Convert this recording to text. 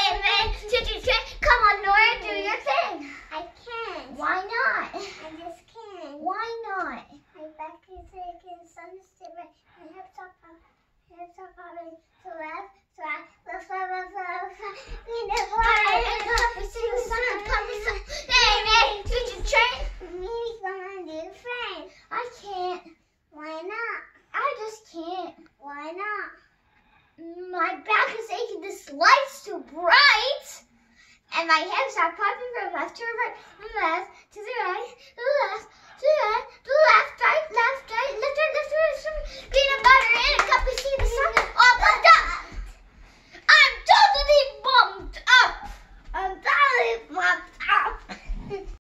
Amen. Come on, Nora, do your thing. I can't. Why not? I just can't. Why not? My back is aching, sun is still right. My hips are popping to left, so I left. We never Sing the song. Amen. Mimi's gonna do friends. I can't. Why not? I just can't. Why not? My back is aching. This light's too bright. And my hips are popping from left to right, from left to the right, to the left,